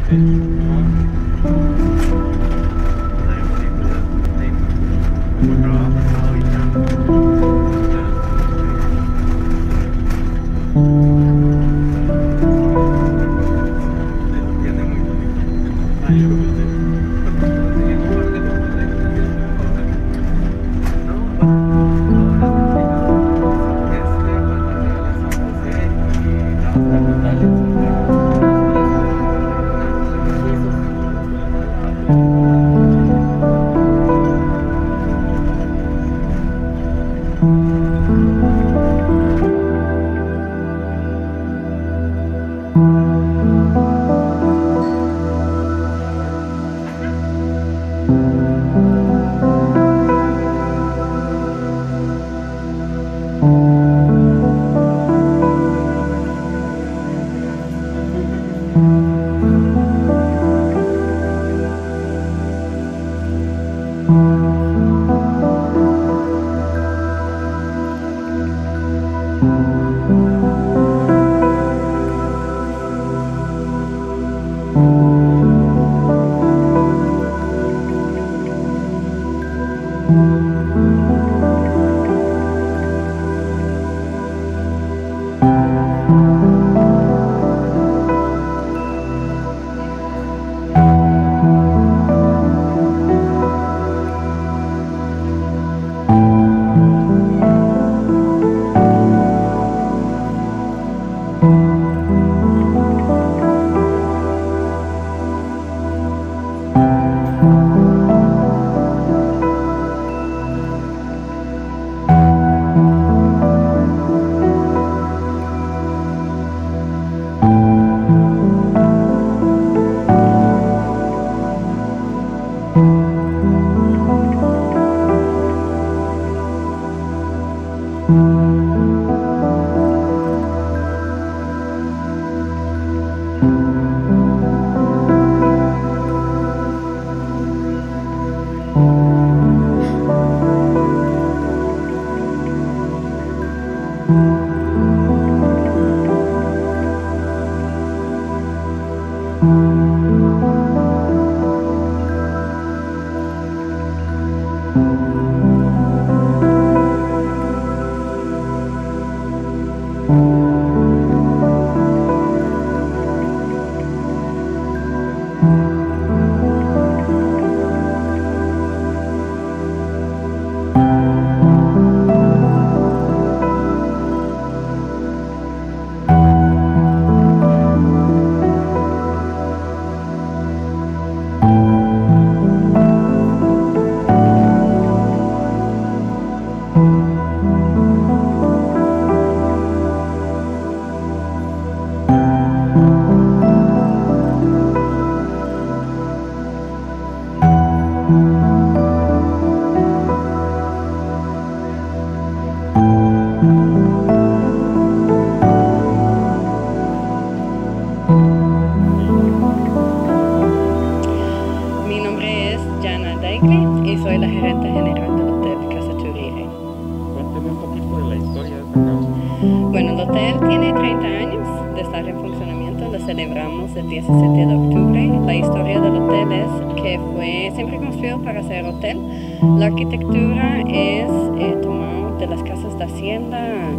celebramos el 17 de octubre. La historia del hotel es que fue siempre construido para ser hotel. La arquitectura es tomada de las casas de hacienda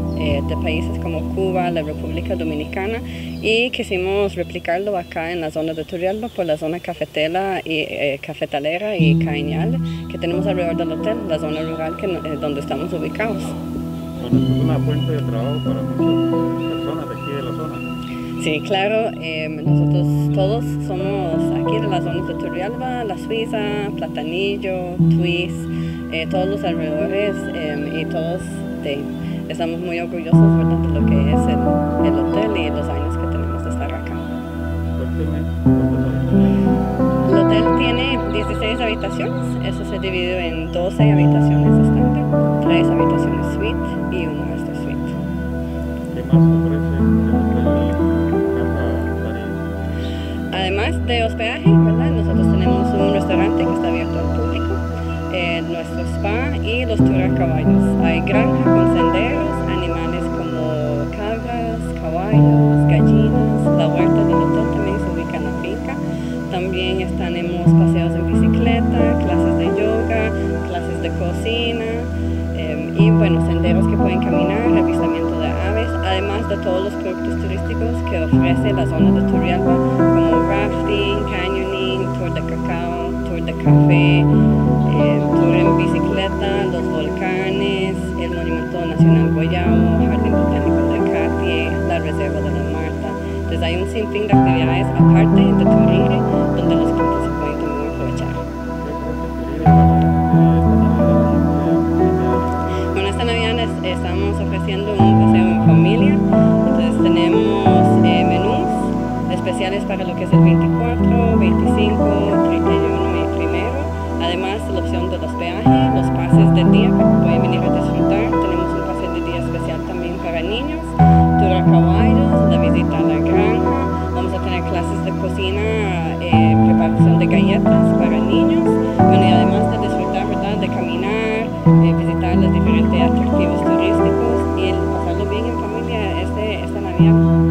de países como Cuba, la República Dominicana, y quisimos replicarlo acá en la zona de Turrialba por la zona cafetalera y cañal que tenemos alrededor del hotel, la zona rural donde estamos ubicados. Bueno, esto es una fuente de trabajo para muchas personas de aquí de la zona. Sí, claro, nosotros todos somos aquí de las zonas de Turrialba, La Suiza, Platanillo, Twis, todos los alrededores y todos estamos muy orgullosos, ¿verdad?, de lo que es el hotel y los años que tenemos de estar acá. El hotel tiene 16 habitaciones, eso se divide en 12 habitaciones estándar, 3 habitaciones suite y un master suite. ¿Qué más ofrece el hotel? Además de hospedaje, ¿verdad?, nosotros tenemos un restaurante que está abierto al público, nuestro spa y los tours a caballos. Hay granja con senderos, animales como cabras, caballos, gallinas. La huerta del hotel también se ubica en la finca bueno, senderos que pueden caminar, avistamiento de aves, además de todos los productos turísticos que ofrece la zona de Turrialba, como rafting, canyoning, tour de cacao, tour de café, tour en bicicleta, los volcanes, el Monumento Nacional Guayabo, Jardín Botánico de Catie, la Reserva de la Marta. Entonces hay un sinfín de actividades aparte de Turinge donde los clientes se pueden también aprovechar. Bueno, esta Navidad estamos ofreciendo un paseo en familia, entonces tenemos menús especiales para lo que es el 24, 25, 31 y primero, además la opción de los peajes, los pases de día que pueden venir a disfrutar. Tenemos un pase de día especial también para niños, tour a caballos, la visita a la granja, vamos a tener clases de cocina, preparación de galletas para niños, bueno, y además de disfrutar, ¿verdad?, de caminar, visitar los diferentes atractivos turísticos y pasarlo bien en familia esta Navidad.